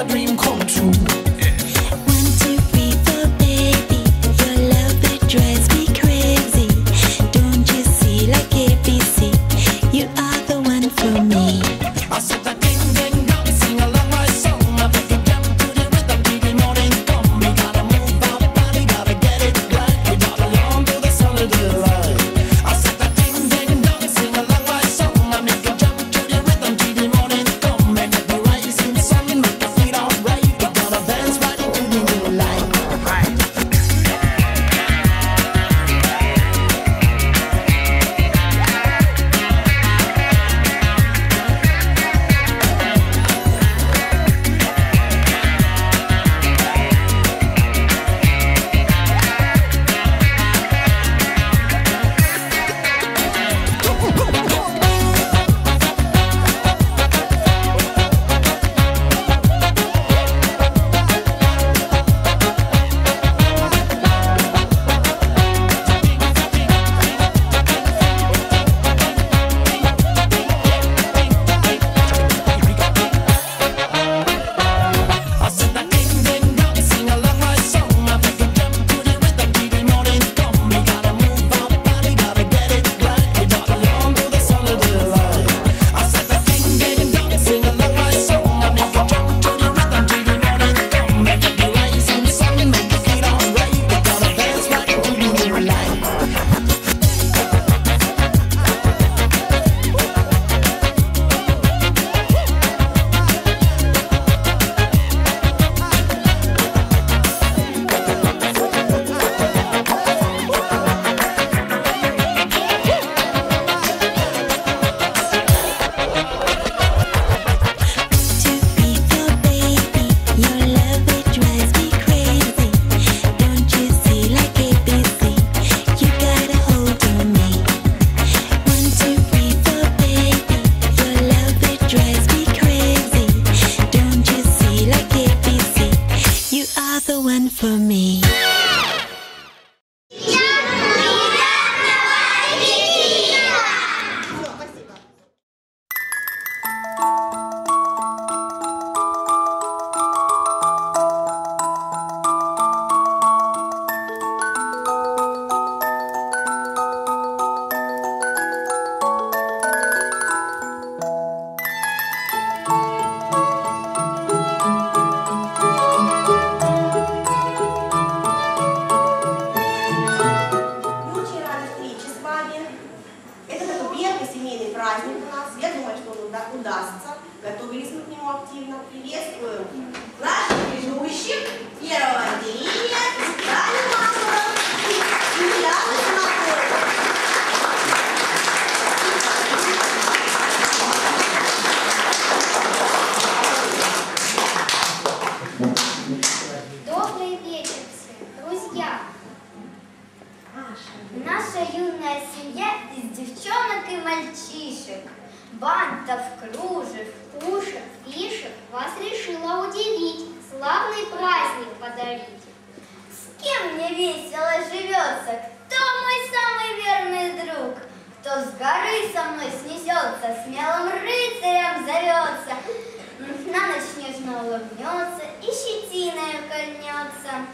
a dream come true. Удастся. Готовились мы к нему активно. Приветствую наших ведущих. Первого отделения Таню Мамонтову и Юлиану Симакову. Добрый вечер всем, друзья! Наша юная семья из девчонок и мальчишек, бантов, кружев, пушек, фишек вас решила удивить, славный праздник подарить. С кем мне весело живется, кто мой самый верный друг, кто с горы со мной снесется, смелым рыцарем зовется, на ночь нежно улыбнется и щетиной кольнется.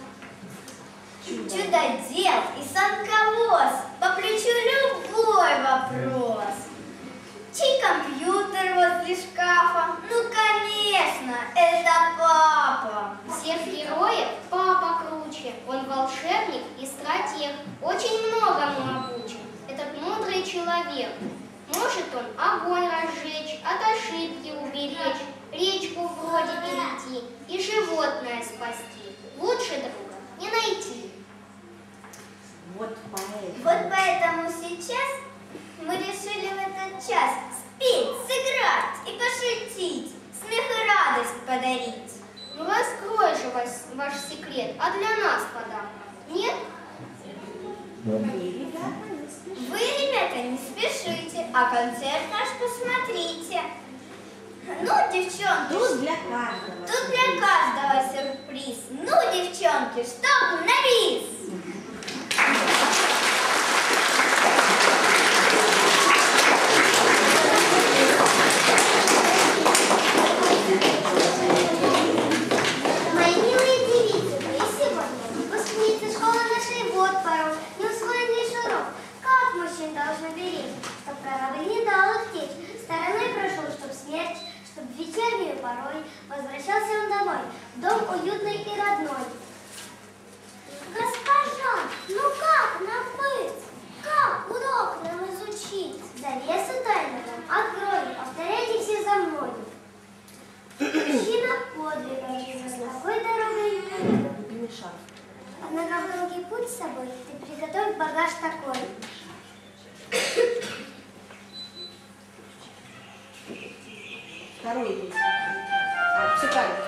Чудодел и санковоз, по плечу любой вопрос. Чей компьютер возле шкафа? Ну, конечно, это папа. Всех героев папа круче. Он волшебник и стратег. Очень многому обучен. Этот мудрый человек. Может он огонь разжечь, от ошибки уберечь, речку вроде перейти и животное спасти. Лучше друга не найти. Вот поэтому сейчас мы решили в этот час спеть, сыграть и пошутить, смех и радость подарить. Ну раскрой же ваш секрет, а для нас подарок нет? Вы, ребята, не спешите, а концерт наш посмотрите. Ну, девчонки, тут для каждого сюрприз. Ну, девчонки, чтоб на бис! домой, дом уютный и родной. Госпожа, ну как нам быть? Как урок нам изучить? Завесу тайну нам открою, повторяйте все за мной. Причина подвига жизни, какой дорогой не шаг. Однако в долгий путь с собой ты приготовь багаж такой. Второй есть. Все правильно.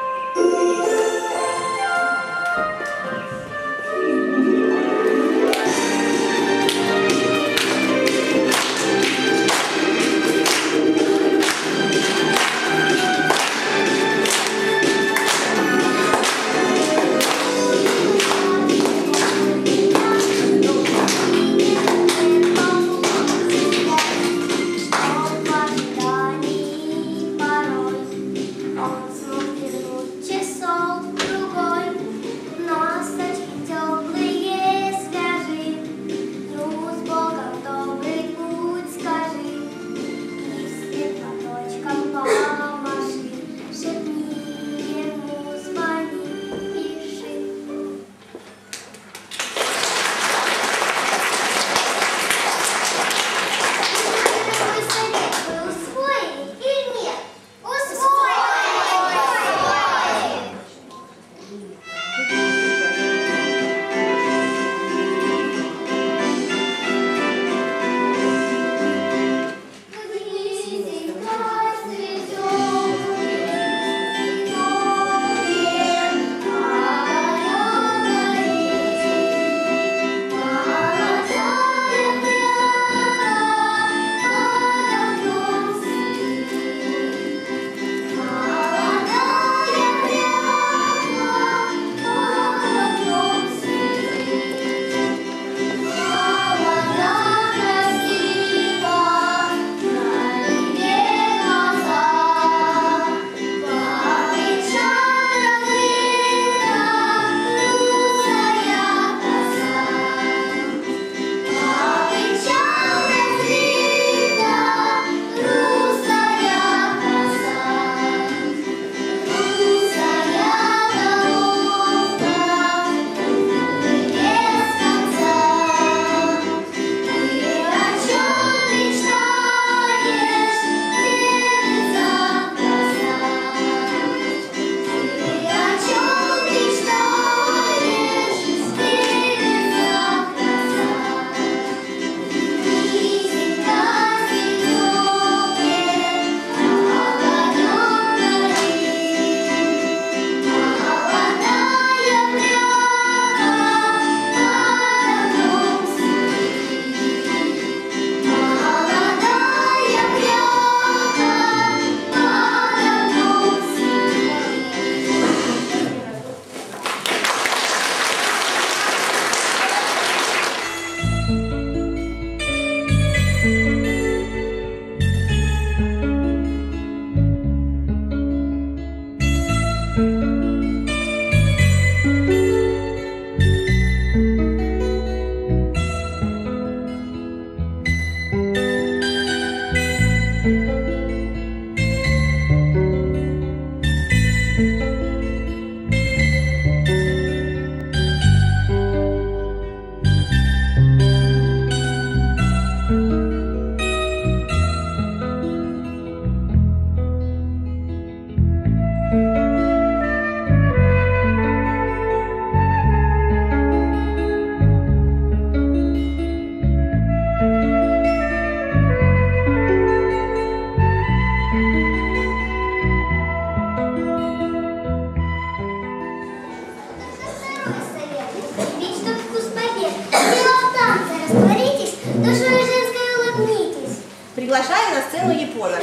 Приглашаю на сцену Япона.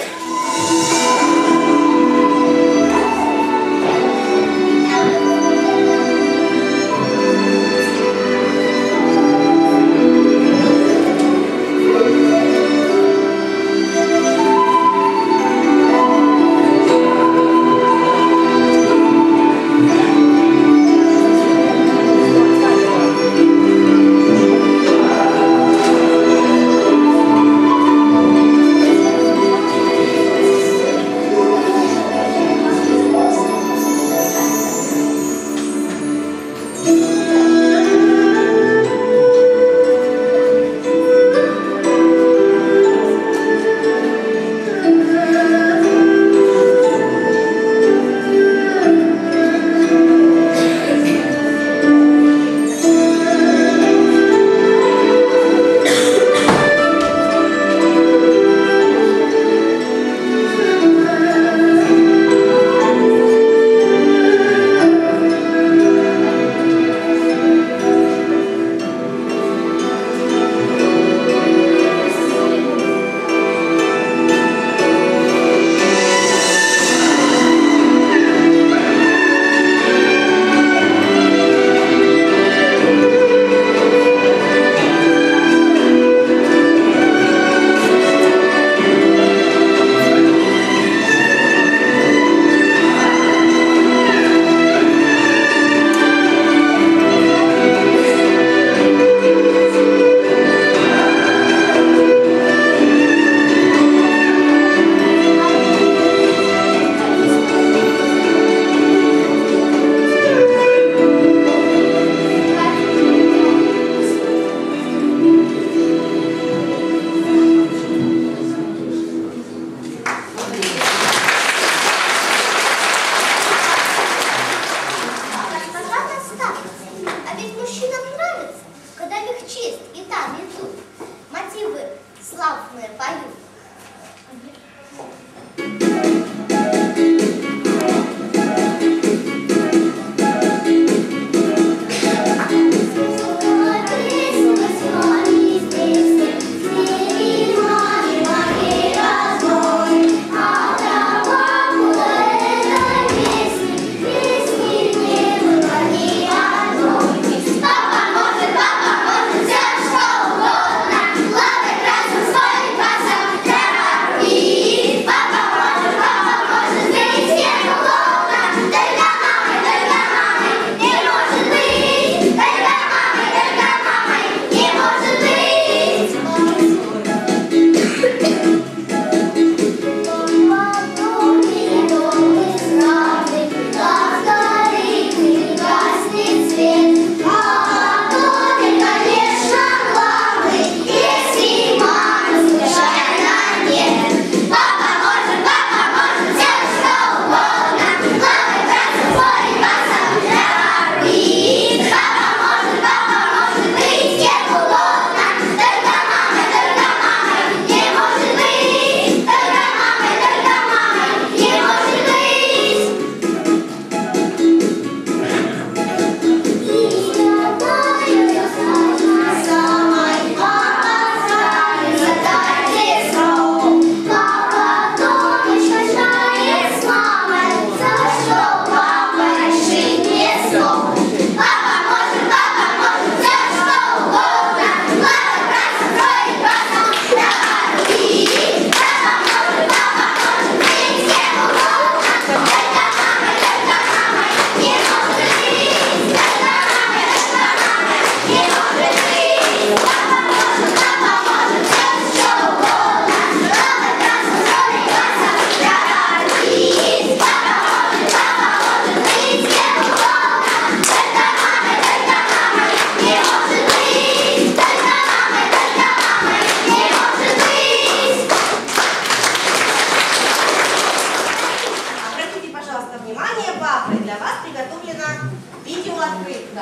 вас приготовлена видеооткрытка.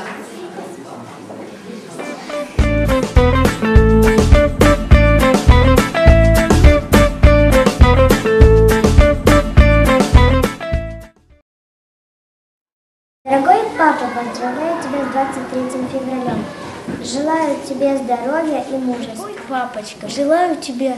Дорогой папа, поздравляю тебя с 23 февраля. Желаю тебе здоровья и мужества. Ой, папочка, желаю тебе,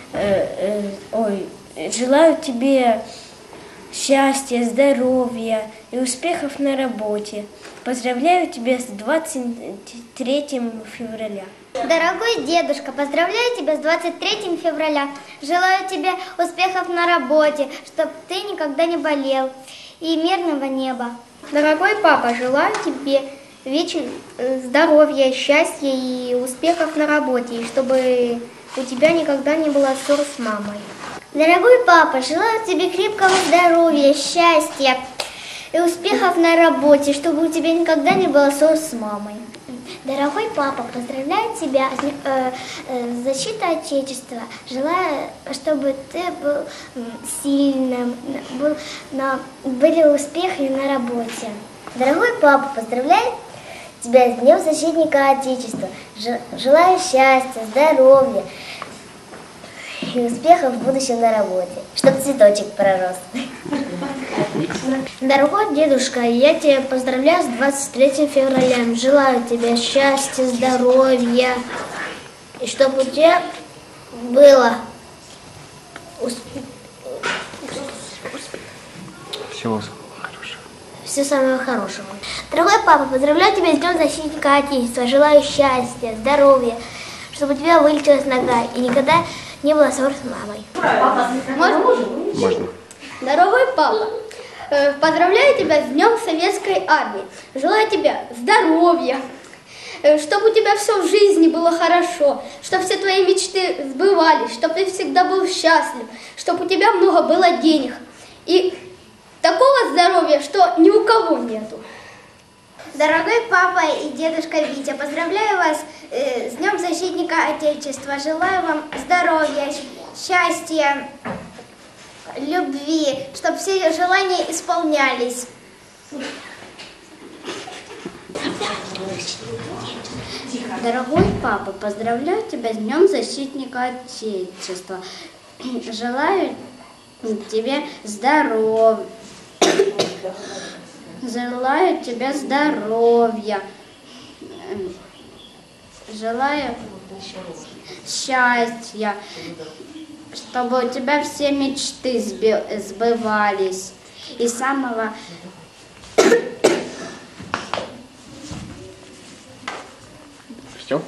желаю тебе счастья, здоровья и успехов на работе. Поздравляю тебя с 23 февраля. Дорогой дедушка, поздравляю тебя с 23 февраля. Желаю тебе успехов на работе, чтобы ты никогда не болел, и мирного неба. Дорогой папа, желаю тебе здоровья, счастья и успехов на работе, и чтобы у тебя никогда не было ссор с мамой. Дорогой папа, желаю тебе крепкого здоровья, счастья и успехов на работе, чтобы у тебя никогда не было ссор с мамой. Дорогой папа, поздравляю тебя с защитой Отечества. Желаю, чтобы ты был сильным, были успехи на работе. Дорогой папа, поздравляю тебя с Днем Защитника Отечества. Желаю счастья, здоровья и успехов в будущем на работе, чтобы цветочек пророс. Дорогой дедушка, я тебя поздравляю с 23 февраля. Желаю тебе счастья, здоровья, и чтобы у тебя было всего хорошего. Все самого хорошего. Дорогой папа, поздравляю тебя с Днем Защитника Отечества. Желаю счастья, здоровья, чтобы у тебя вылечилась нога и никогда не было ссор с мамой. Можно. Дорогой папа, поздравляю тебя с Днем Советской Армии. Желаю тебе здоровья, чтобы у тебя все в жизни было хорошо, чтобы все твои мечты сбывались, чтобы ты всегда был счастлив, чтобы у тебя много было денег. И такого здоровья, что ни у кого нету. Дорогой папа и дедушка Витя, поздравляю вас с Днем Защитника Отечества. Желаю вам здоровья, счастья, любви, чтобы все желания исполнялись. Дорогой папа, поздравляю тебя с Днем Защитника Отечества. Желаю тебе здоровья. Желаю тебе здоровья. Желаю счастья, чтобы у тебя все мечты сбывались. И самого... Все?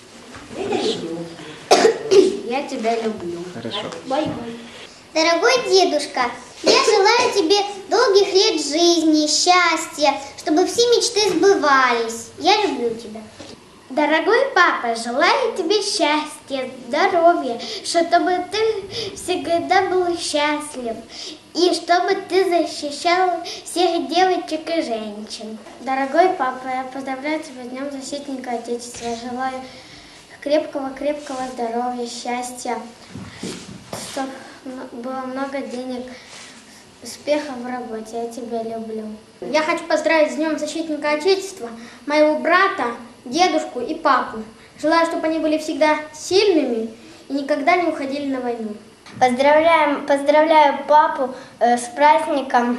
Я тебя люблю. Хорошо. Дорогой дедушка, я желаю тебе долгих лет жизни, счастья, чтобы все мечты сбывались. Я люблю тебя. Дорогой папа, желаю тебе счастья, здоровья, чтобы ты всегда был счастлив и чтобы ты защищал всех девочек и женщин. Дорогой папа, я поздравляю тебя с Днем Защитника Отечества. Желаю крепкого здоровья, счастья, чтобы было много денег, успехов в работе. Я тебя люблю. Я хочу поздравить с Днем Защитника Отечества моего брата, дедушку и папу. Желаю, чтобы они были всегда сильными и никогда не уходили на войну. Поздравляю папу с праздником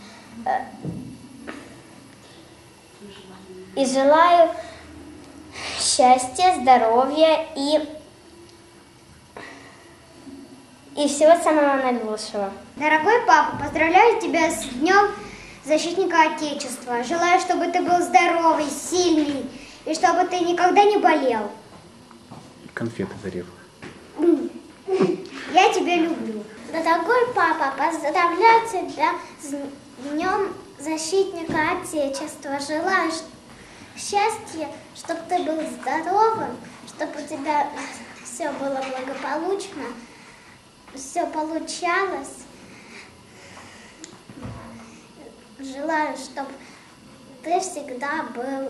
и желаю счастья, здоровья и всего самого наилучшего. Дорогой папа, поздравляю тебя с Днем Защитника Отечества. Желаю, чтобы ты был здоровый, сильный и чтобы ты никогда не болел. Конфеты зарезал. Я тебя люблю. Дорогой папа, поздравляю тебя с Днем Защитника Отечества. Желаю счастья, чтобы ты был здоровым, чтобы у тебя все было благополучно, все получалось. Желаю, чтобы ты всегда был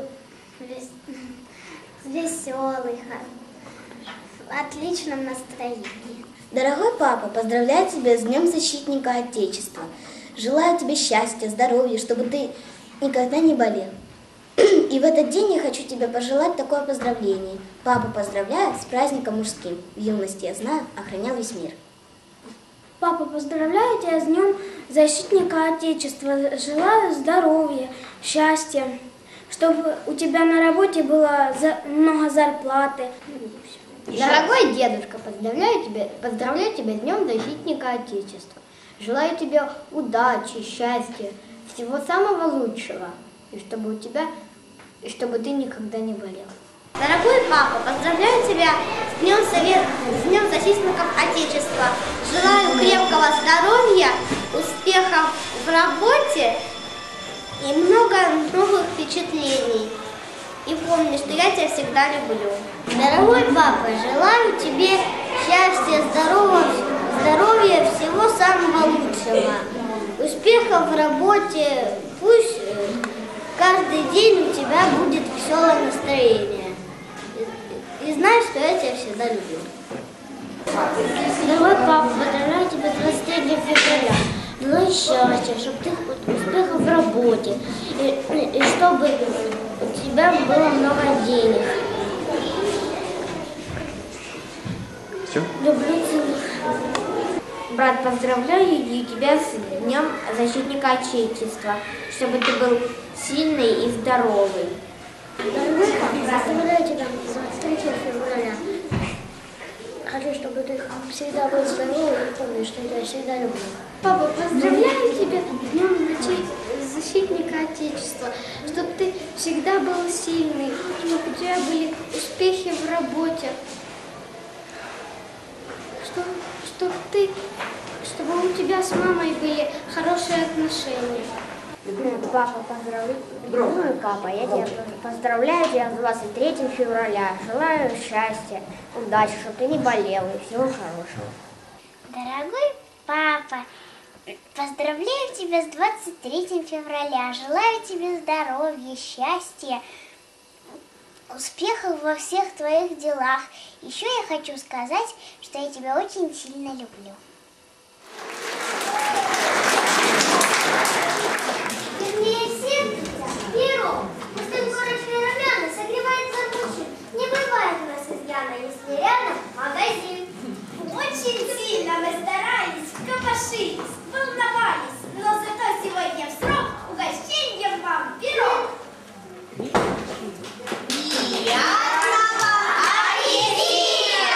веселый, в отличном настроении. Дорогой папа, поздравляю тебя с Днем Защитника Отечества. Желаю тебе счастья, здоровья, чтобы ты никогда не болел. И в этот день я хочу тебе пожелать такое поздравление. Папа, поздравляю с праздником мужским. В юности, я знаю, охранял весь мир. Папа, поздравляю тебя с Днем Защитника Отечества. Желаю здоровья, счастья, чтобы у тебя на работе было много зарплаты. Дорогой дедушка, поздравляю тебя с Днем Защитника Отечества. Желаю тебе удачи, счастья, всего самого лучшего. И чтобы ты никогда не болел. Дорогой папа, поздравляю тебя с Днем Защитников Отечества. Желаю крепкого здоровья, успехов в работе и много новых впечатлений. И помни, что я тебя всегда люблю. Дорогой папа, желаю тебе счастья, здоровья, всего самого лучшего. Успехов в работе, пусть каждый день у тебя будет веселое настроение. И знай, что я тебя всегда люблю. Дорогой папа, поздравляю тебя с 23 февраля. Желаю счастья, чтобы ты успехов в работе и чтобы у тебя было много денег. Все? Люблю тебя. Брат, поздравляю тебя с Днем Защитника Отечества, чтобы ты был сильный и здоровый. Дорогой папа, поздравляю тебя с 23 февраля. Хочу, чтобы ты всегда был здоровый и помни, что я тебя всегда люблю. Папа, поздравляю тебя с Днем Защитника Отечества, чтобы ты всегда был сильный, чтобы у тебя были успехи в работе, чтобы у тебя с мамой были хорошие отношения. Папа, поздравляю. Папа, я тебя поздравляю тебя с 23 февраля. Желаю счастья, удачи, чтобы ты не болел и всего хорошего. Дорогой папа, поздравляю тебя с 23 февраля. Желаю тебе здоровья, счастья, успехов во всех твоих делах. Еще я хочу сказать, что я тебя очень сильно люблю. Вернее всех, Перо, пустым корочкой румяна согревается мужчин. Не бывает у нас изъяна, если рядом магазин. Очень сильно мы старались, копошились, волновались, но зато сегодня в срок угощение вам Перо. Приятного аппетита!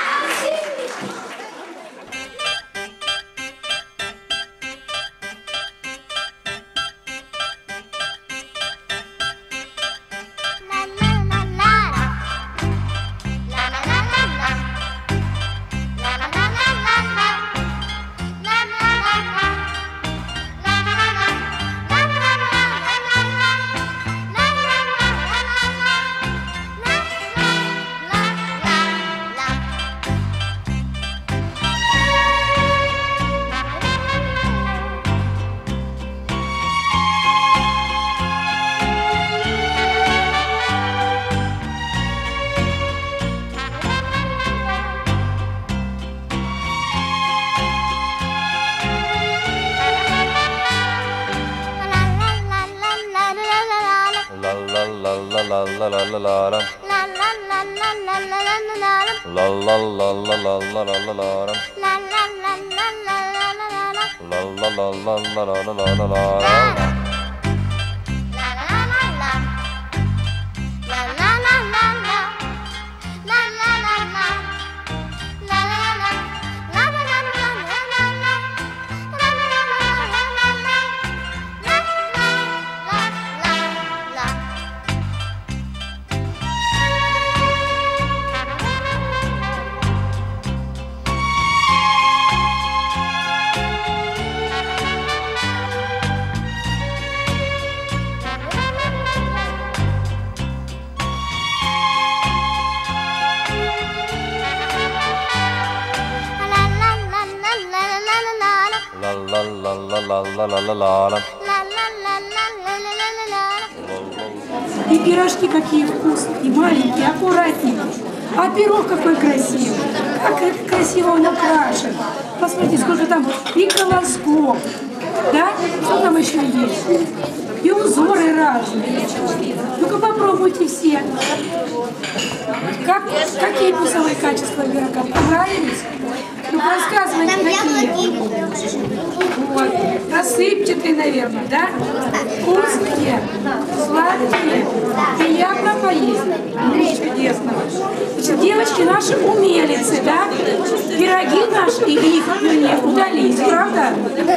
И пирожки какие вкусные, и маленькие, аккуратненькие. А пирог какой красивый. Как красиво он украшен. Посмотрите, сколько там и колосков. Да? Что там еще есть? и узоры разные. Ну-ка попробуйте все. Какие вкусовые качества пирога? Понравились? Ну рассказывайте, какие. Вот. Рассыпчатые, наверное, да? Вкусные, сладкие, приятно поесть. Чудесно. Значит, девочки наши умелицы, да? Пироги наши и их не удались, правда?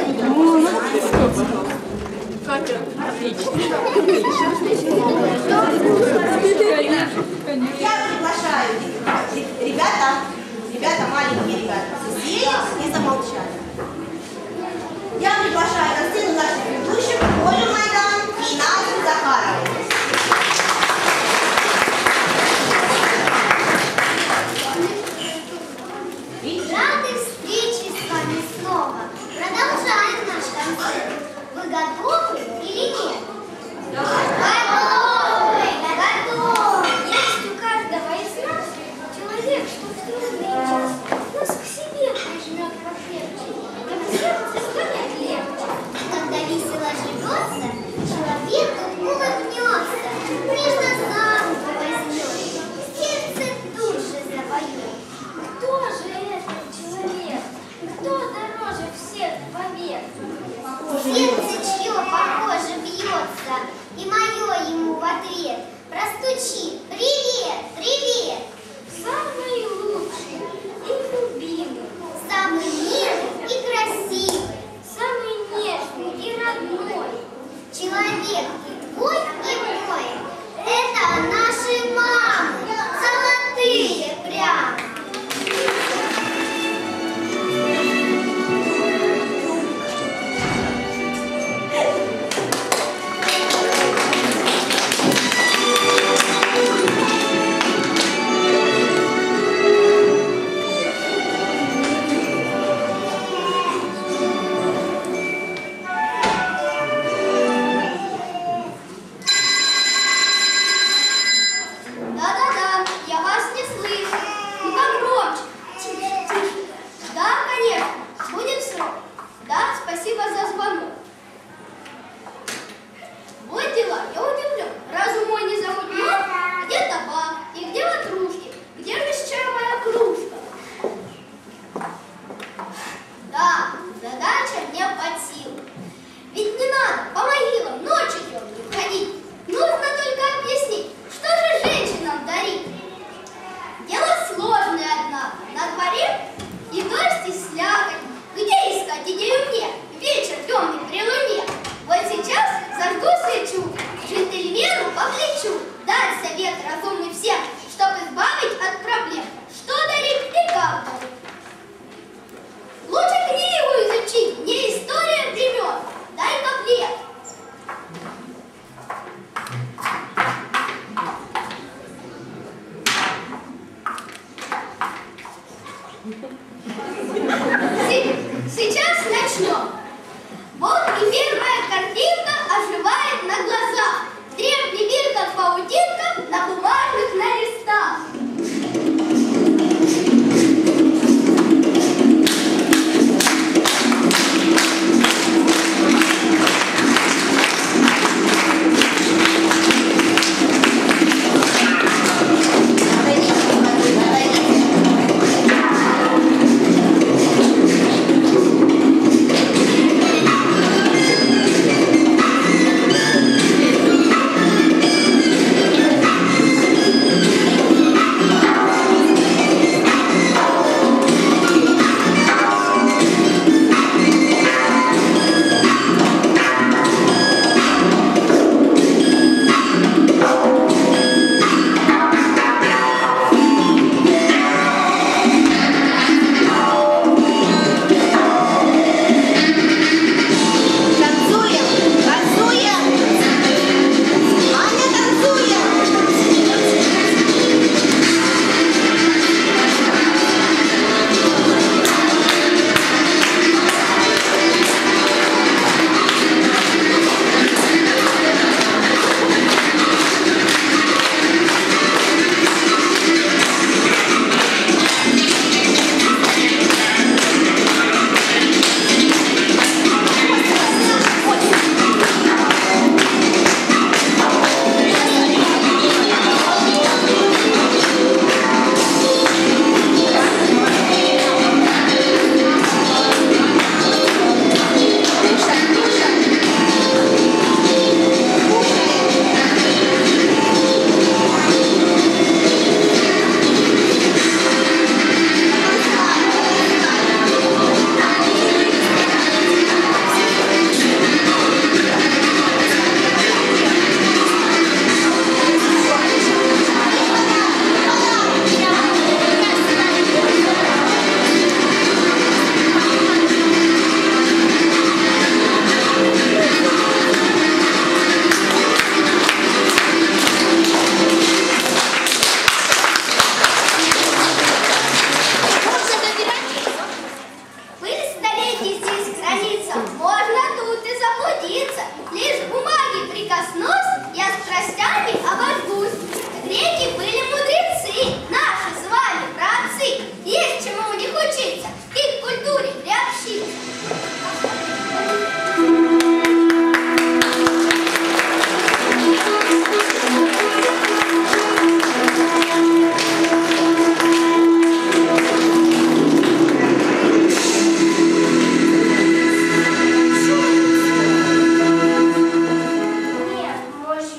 Я приглашаю ребята, маленькие ребята, сели и замолчали. Я приглашаю на сцену наших ведущих Олю Майдан и Надю Захарову. Рады встрече с вами снова. Продолжаем наш концерт. Вы готовы или нет? Готовы! Готовы! Есть у каждого из нас человек, что в трудный час нас к себе прижмет покрепче, как сердце станет легче. Когда весело живется, человеку улыбнется, нежно за руку возьмет, сердце душе запоет. Кто же этот человек? Кто дороже всех вовек? Сердце чье похоже бьется, и мое ему в ответ простучит: привет, привет! Самый лучший и любимый, самый милый и красивый, самый нежный и родной. Человек и твой, и мой — это наши мамы, золотые прямо.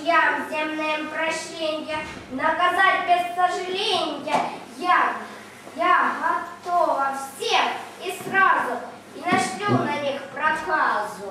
друзьям земным прощенья, наказать без сожаления. Я готова всех и сразу, и нашлю на них проказу.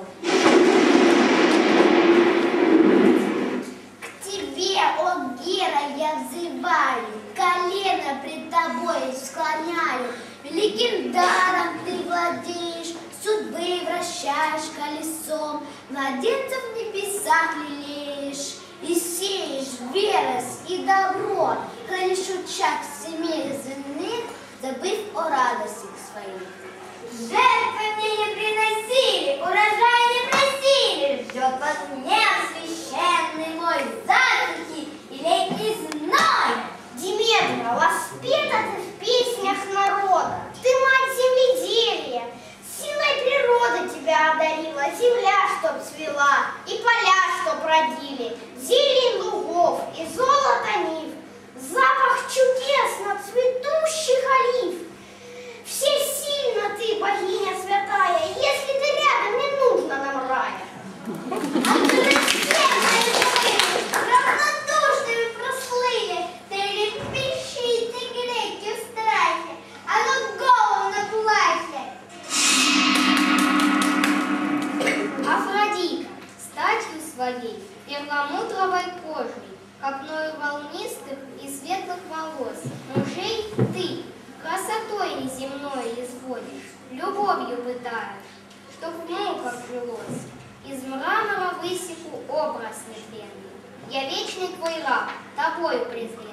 К тебе, о Гера, я взываю, колено пред тобой склоняю. Великим даром ты владеешь, судьбы вращаешь колесом, младенцев в небесах лелеешь, и сеешь верность и добро, хранишь очаг семей земных, забыв о радостях своих. Жертвы мне не приносили, урожай не просили, ждет вас гнев священный мой, засухи и летний зной. Диметра, воспета ты в песнях народа, ты мать земледелия, силой природы тебя одарила, земля, чтоб цвела, и поля, чтоб родили, зелень лугов и золото нив, запах чудесно цветущих олив. Всесильна ты, богиня святая, если ты рядом, не нужно нам рая. Равнодушными прослыли, ты лепещи, ты греки в страхе, а тут голову на платье. Афродита, статью своей, перламутровой кожей, копною волнистых и светлых волос, мужей ты красотой неземной изводишь, любовью пытаешь, чтоб в муках жилось. Из мрамора высеку образ нетленный. Я вечный твой раб, тобою презренный.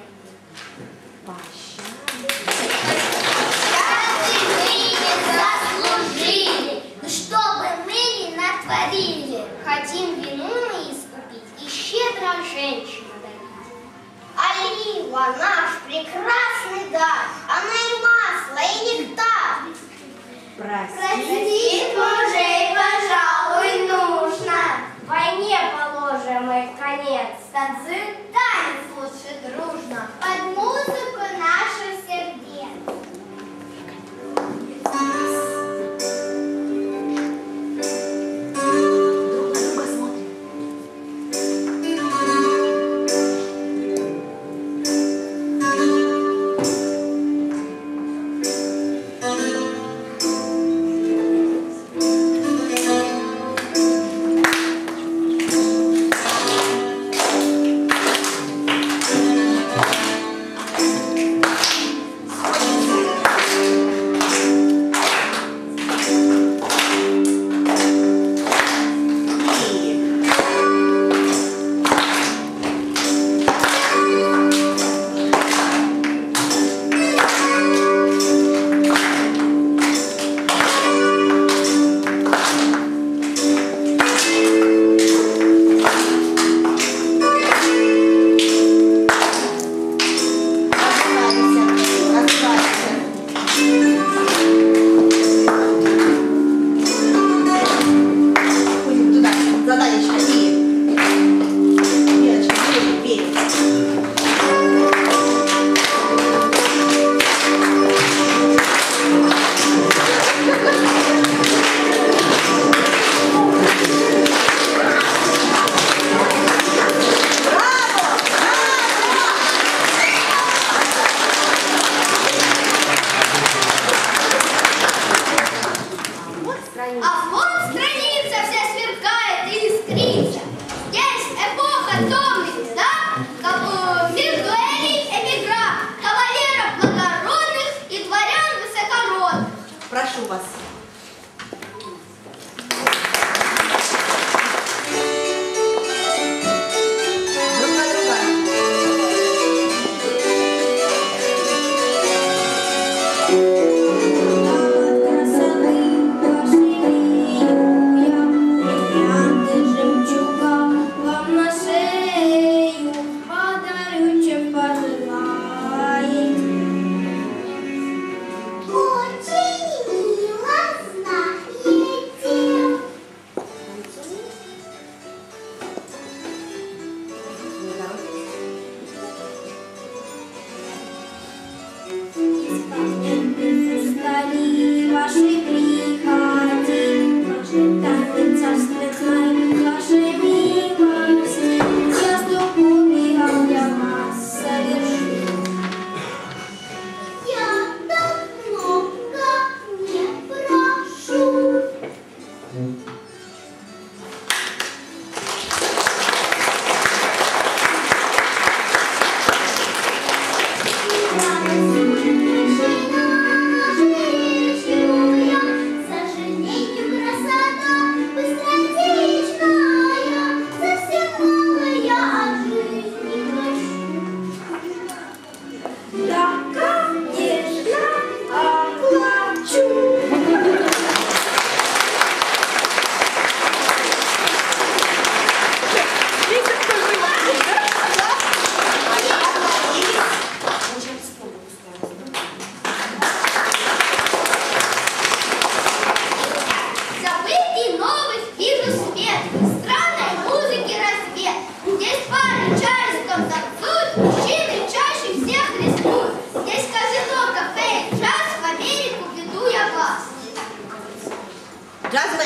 Заслужили, но что бы мы ни натворили, Хотим вину мы искупить и щедро женщину дарить. олива наш прекрасный дар, она и масло, и нектар. Простить мужей, пожалуй, нужно. Войне положим мы конец. Танцуем танец лучше дружно. Под музыку наших сердец.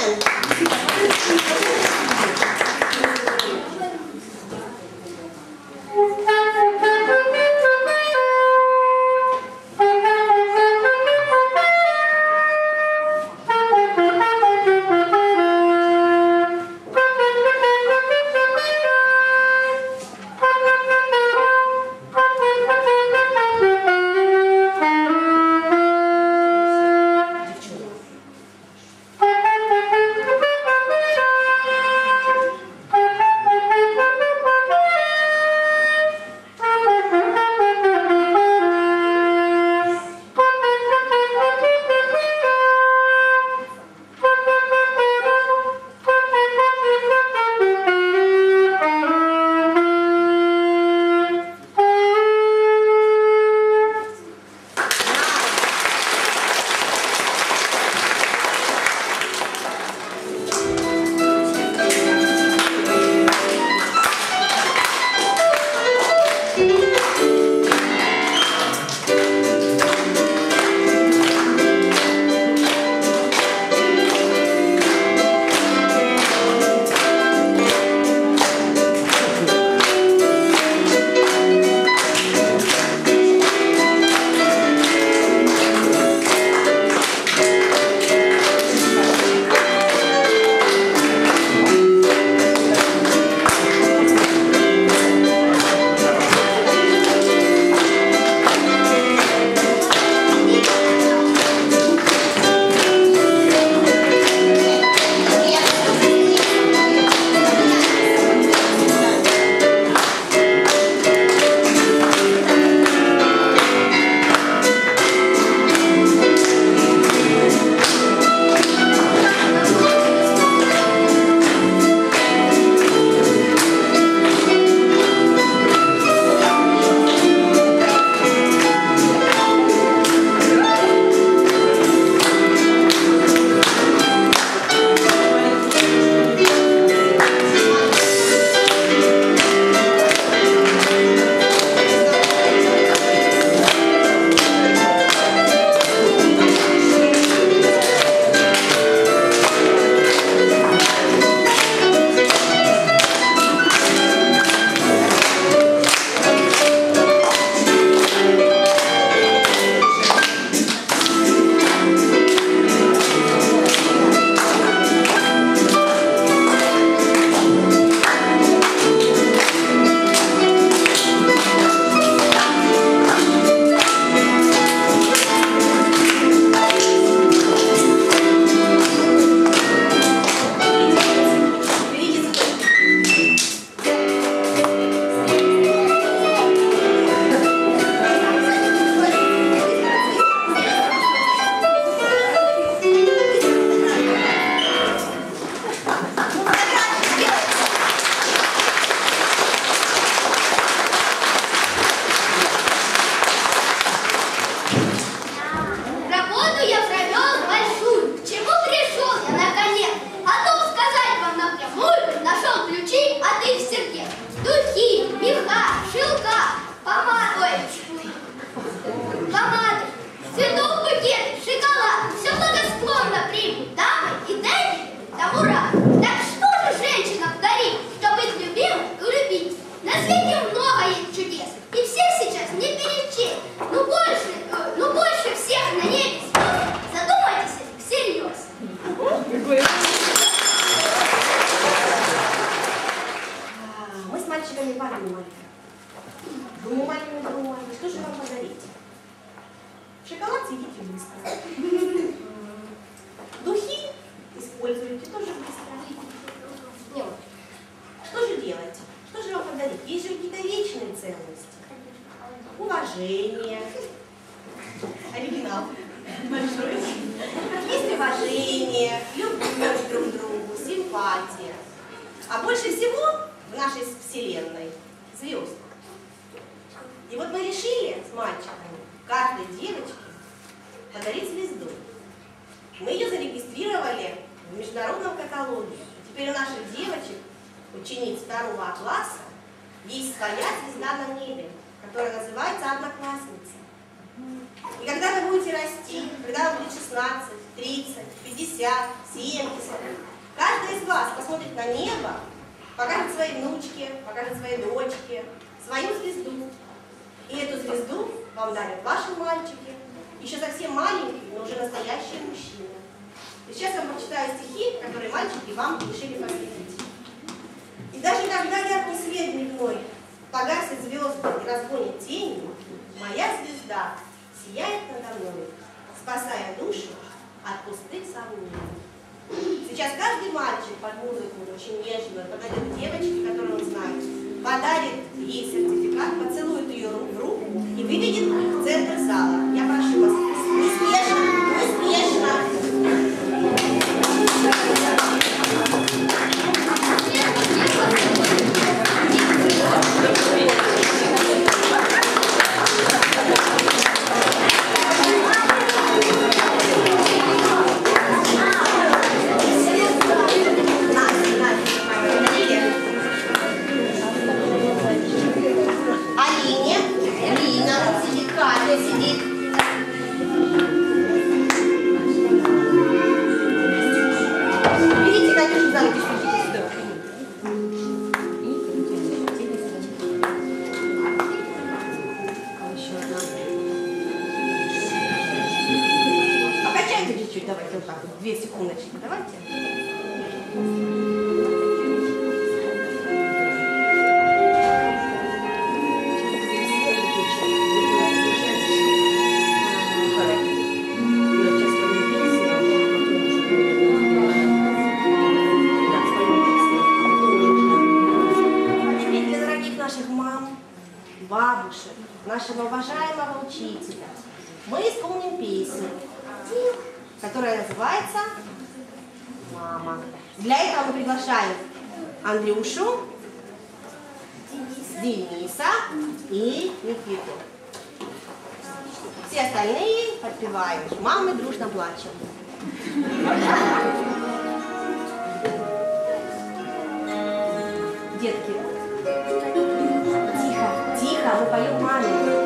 уважение. Оригинал. Большой. Есть уважение, любовь друг к другу, симпатия. А больше всего в нашей вселенной звезд. И вот мы решили с мальчиками каждой девочке подарить звезду. Мы ее зарегистрировали в международном каталоге. Теперь у наших девочек, учениц 2 класса, есть своя звезда на небе, которая называется «Одноклассница». И когда вы будете расти, когда вам будет 16, 30, 50, 70, каждый из вас посмотрит на небо, покажет своей внучке, покажет своей дочке, свою звезду. И эту звезду вам дарят ваши мальчики, еще совсем маленькие, но уже настоящие мужчины. И сейчас я вам прочитаю стихи, которые мальчики вам решили посвятить. И даже когда яркий свет дневной погасит звезды и разгонит тени, моя звезда сияет надо мной, спасая душу от пустых сомнений. Сейчас каждый мальчик под музыку очень нежную подойдет к девочке, которую он знает, подарит ей сертификат, поцелует ее в руку и выведет в центр зала. Я прошу вас, успешно. Давайте вот так вот, 2 секундочки, давайте. И для дорогих наших мам, бабушек, нашего уважаемого учителя мы исполним песню, которая называется «Мама». Для этого мы приглашаем Андрюшу, Дениса и Никиту. Все остальные подпеваем «Мамы дружно плачем». Детки, тихо, тихо, мы поем «Маме».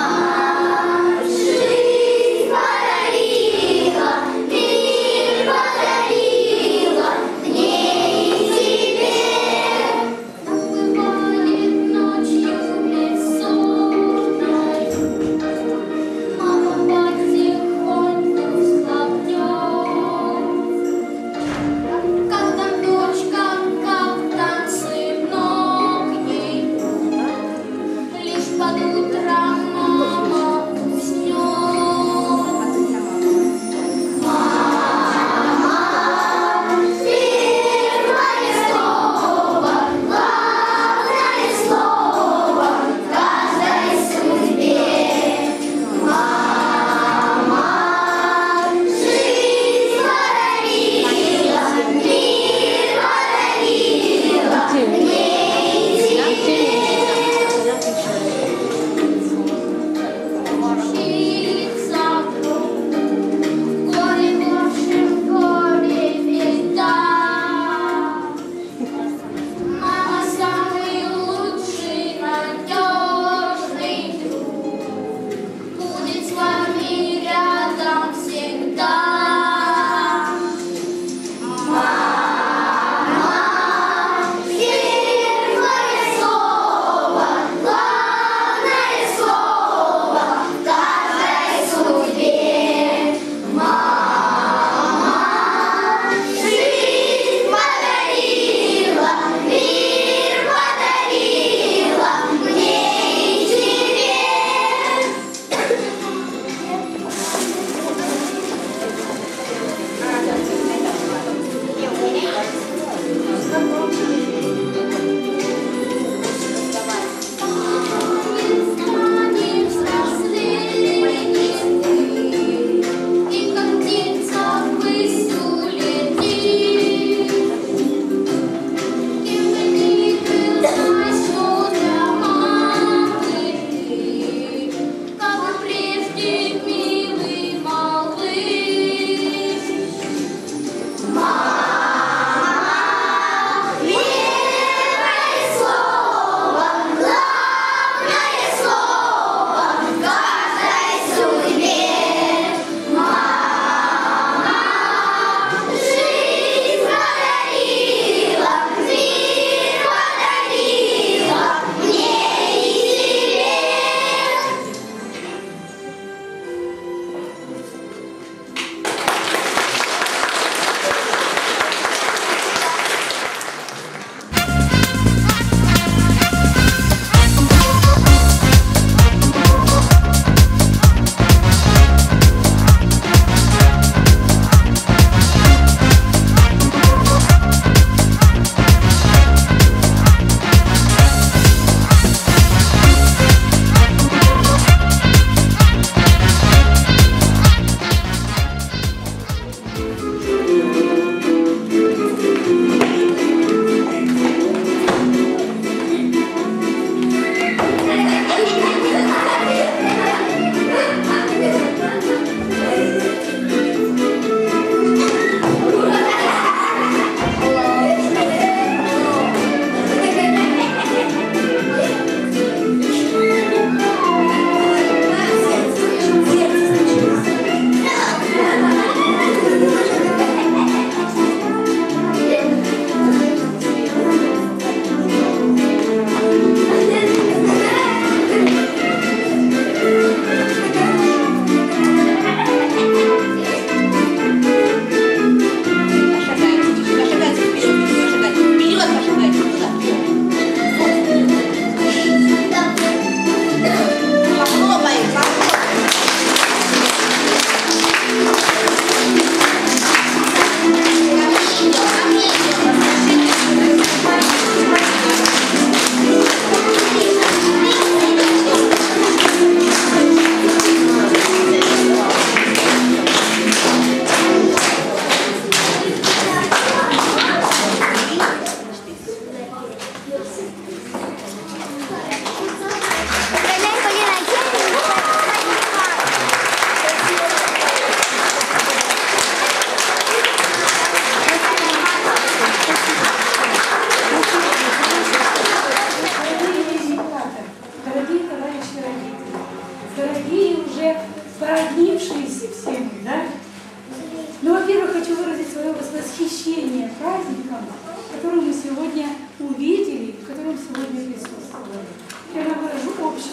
Жизнь подарила, мир подарила.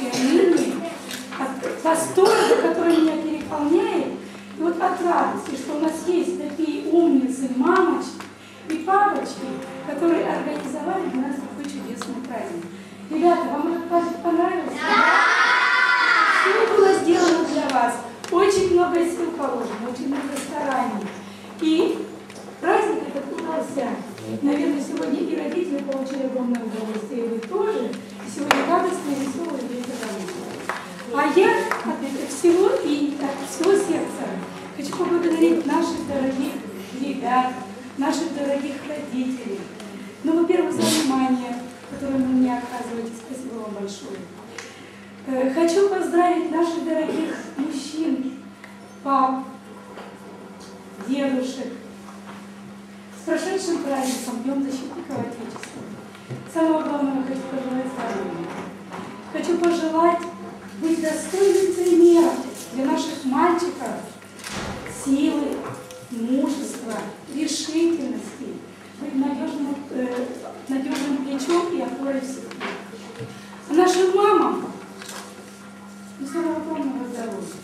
энергии, от восторга, который меня переполняет, и вот от радости, что у нас есть такие умницы, мамочки и папочки, которые организовали для нас такой чудесный праздник. Ребята, вам этот праздник понравился? Да! Все было сделано для вас. Очень много сил положено, очень много стараний. И праздник этот удался. Наверное, сегодня и родители получили огромное удовольствие, и вы тоже. И сегодня радостно, весело и весело. А я от всего и от всего сердца хочу поблагодарить наших дорогих ребят, наших дорогих родителей. Ну, во-первых, за внимание, которое вы мне оказываете. Спасибо вам большое. Хочу поздравить наших дорогих мужчин, пап, дедушек с прошедшим праздником, Днем Защитника Отечества. Самого главного хочу пожелать здоровья. Хочу пожелать быть достойным примером для наших мальчиков силы, мужества, решительности, быть надежным плечом и опорой в семье. А нашим мамам самого огромного здоровья,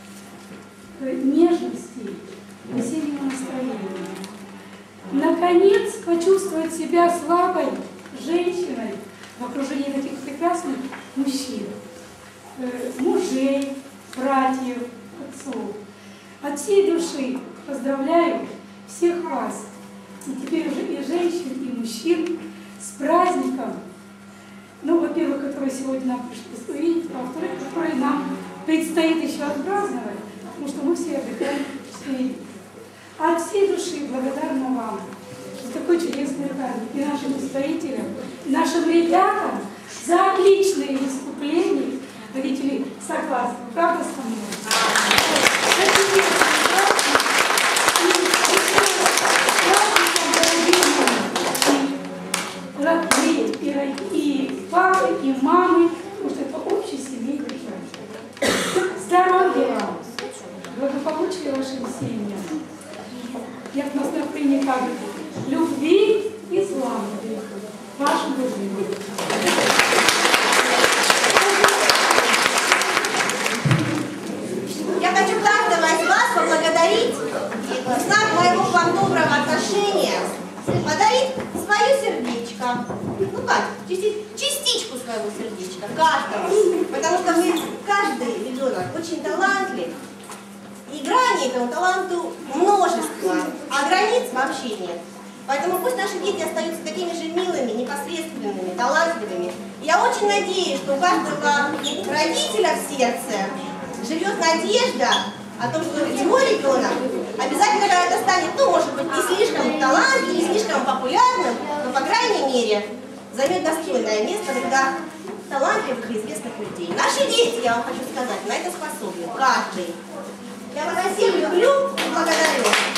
нежности, весеннего настроения. Наконец, почувствовать себя слабой женщиной в окружении таких прекрасных мужчин, мужей, братьев, отцов. От всей души поздравляю всех вас, и теперь уже и женщин, и мужчин, с праздником. Ну, во-первых, который сегодня нам пришлось увидеть, а во-вторых, который нам предстоит еще отпраздновать, потому что мы все отдыхаем впереди. От всей души благодарна вам за такой чудесный праздник, и нашим устроителям, и нашим ребятам за отличные выступления. Родители согласны, правда, со мной? И папы, и мамы, потому что это общий семейный праздник. Здоровья вам, благополучия вашим семьям. Я в настроении как любви и славы вашим друзьям. Я хочу каждого из вас поблагодарить в знак моего к вам доброго отношения, подарить свое сердечко. Ну как, частичку своего сердечка, каждого. Потому что каждый ребенок очень талантлив. И граней этому таланту множество, а границ вообще нет. Поэтому пусть наши дети остаются такими же милыми, непосредственными, талантливыми. Я очень надеюсь, что у каждого родителя в сердце живет надежда о том, что мой ребенок обязательно когда-то станет, ну, может быть, не слишком талантливым, не слишком популярным, но, по крайней мере, займет достойное место среди талантливых и известных людей. Наши дети, я вам хочу сказать, на это способны. Каждый. Я вас всех люблю и благодарю.